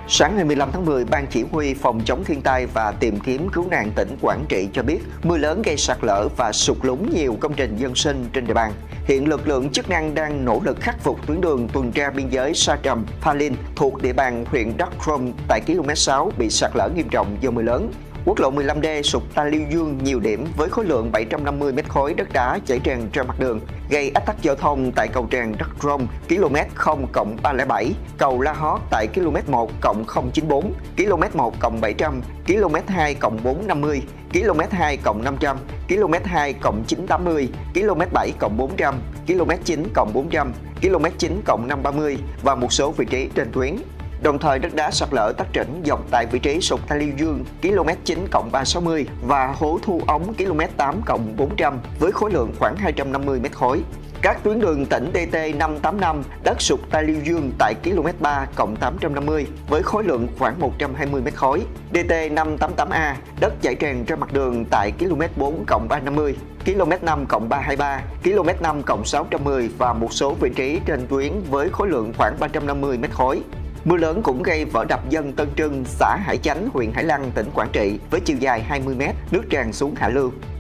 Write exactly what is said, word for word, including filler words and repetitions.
Sáng ngày mười lăm tháng mười, Ban Chỉ huy Phòng chống thiên tai và tìm kiếm cứu nạn tỉnh Quảng Trị cho biết mưa lớn gây sạt lở và sụt lún nhiều công trình dân sinh trên địa bàn. Hiện lực lượng chức năng đang nỗ lực khắc phục tuyến đường tuần tra biên giới Sa Trầm, Pha Linh thuộc địa bàn huyện Đắk Rông tại ki lô mét sáu bị sạt lở nghiêm trọng do mưa lớn. Quốc lộ mười lăm D sụt ta lưu dương nhiều điểm với khối lượng bảy trăm năm mươi mét khối đất đá chảy tràn trên mặt đường, gây ách tắc giao thông tại cầu tràn Đắk Rông ki lô mét không cộng ba không bảy, cầu La Hót tại ki lô mét một cộng không chín bốn, ki lô mét một cộng bảy trăm, ki lô mét hai cộng bốn trăm năm mươi, ki lô mét hai cộng năm trăm, ki lô mét hai cộng chín trăm tám mươi, ki lô mét bảy cộng bốn trăm, ki lô mét chín cộng bốn trăm, ki lô mét chín cộng năm trăm ba mươi và một số vị trí trên tuyến. Đồng thời đất đá sạt lở tắc trĩnh dọc tại vị trí sụt ta lưu dương ki lô mét chín cộng ba trăm sáu mươi và hố thu ống ki lô mét tám cộng bốn trăm với khối lượng khoảng hai trăm năm mươi mét khối. Các tuyến đường tỉnh D T năm tám năm đất sụt ta lưu dương tại ki lô mét ba cộng tám trăm năm mươi với khối lượng khoảng một trăm hai mươi mét khối. D T năm tám tám A đất chảy tràn trên mặt đường tại ki lô mét bốn cộng ba trăm năm mươi, ki lô mét năm cộng ba trăm hai mươi ba, ki lô mét năm cộng sáu trăm mười và một số vị trí trên tuyến với khối lượng khoảng ba trăm năm mươi mét khối. Mưa lớn cũng gây vỡ đập dân Tân Trưng, xã Hải Chánh, huyện Hải Lăng, tỉnh Quảng Trị với chiều dài hai mươi mét, nước tràn xuống hạ lưu.